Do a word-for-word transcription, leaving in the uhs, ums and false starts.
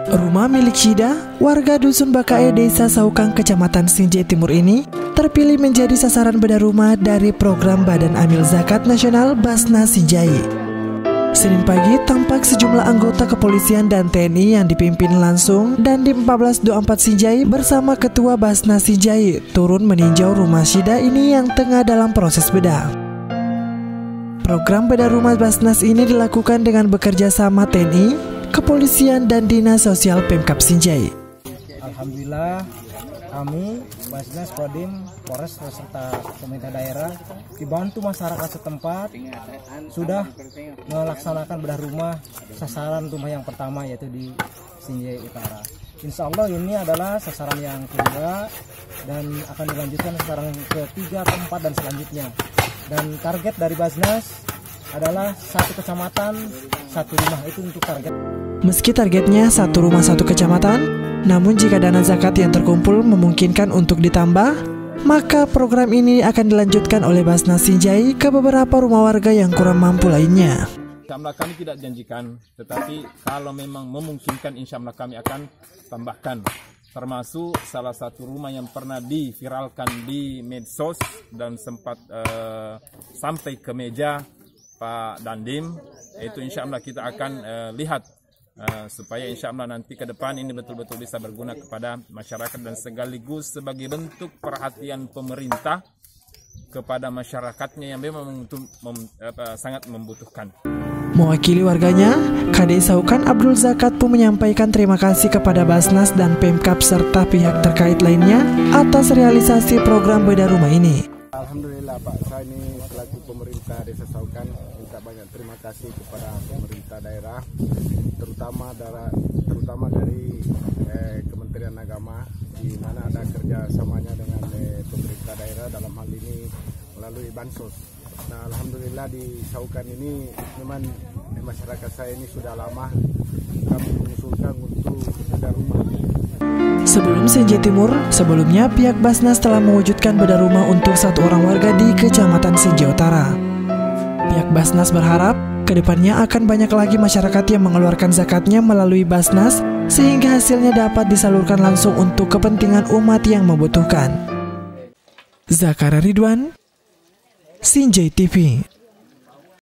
Rumah milik Syida, warga Dusun Bakae, Desa Saukang, Kecamatan Sinjai Timur ini terpilih menjadi sasaran bedah rumah dari program Badan Amil Zakat Nasional Basnas Sinjai. Senin pagi, tampak sejumlah anggota kepolisian dan T N I yang dipimpin langsung dan di empat belas dua puluh empat Sinjai bersama Ketua Basnas Sinjai turun meninjau rumah Syida ini yang tengah dalam proses bedah. Program bedah rumah Basnas ini dilakukan dengan bekerja sama T N I, Kepolisian dan Dinas Sosial Pemkab Sinjai. Alhamdulillah kami Basnas, Kodim, Polres beserta pemerintah daerah dibantu masyarakat setempat sudah melaksanakan bedah rumah sasaran rumah yang pertama yaitu di Sinjai Utara. Insya Allah ini adalah sasaran yang kedua dan akan dilanjutkan sasaran ketiga, keempat dan selanjutnya. Dan target dari Basnas adalah satu kecamatan, satu rumah, itu untuk target. Meski targetnya satu rumah satu kecamatan, namun jika dana zakat yang terkumpul memungkinkan untuk ditambah, maka program ini akan dilanjutkan oleh Basnas Sinjai ke beberapa rumah warga yang kurang mampu lainnya. Insyaallah kami tidak janjikan, tetapi kalau memang memungkinkan insyaallah kami akan tambahkan. Termasuk salah satu rumah yang pernah diviralkan di medsos dan sempat uh, sampai ke meja Pak Dandim, itu insya Allah kita akan uh, lihat uh, supaya insya Allah nanti ke depan ini betul-betul bisa berguna kepada masyarakat dan sekaligus sebagai bentuk perhatian pemerintah kepada masyarakatnya yang memang mem, uh, sangat membutuhkan. Mewakili warganya, K D Saukang Abdul Zakat pun menyampaikan terima kasih kepada Basnas dan Pemkab serta pihak terkait lainnya atas realisasi program bedah rumah ini. Alhamdulillah Pak, saya ini selaku pemerintah Desa Saukang minta banyak terima kasih kepada pemerintah daerah, terutama dari, terutama dari eh, Kementerian Agama, di mana ada kerjasamanya dengan eh, pemerintah daerah dalam hal ini melalui Bansos. Nah, alhamdulillah di Saukang ini memang eh, masyarakat saya ini sudah lama kami mengusulkan untuk bedah rumah. Sebelum Sinjai Timur, sebelumnya pihak Basnas telah mewujudkan bedah rumah untuk satu orang warga di Kecamatan Sinjai Utara. Pihak Basnas berharap kedepannya akan banyak lagi masyarakat yang mengeluarkan zakatnya melalui Basnas sehingga hasilnya dapat disalurkan langsung untuk kepentingan umat yang membutuhkan. Zakaria Ridwan, Sinjai T V.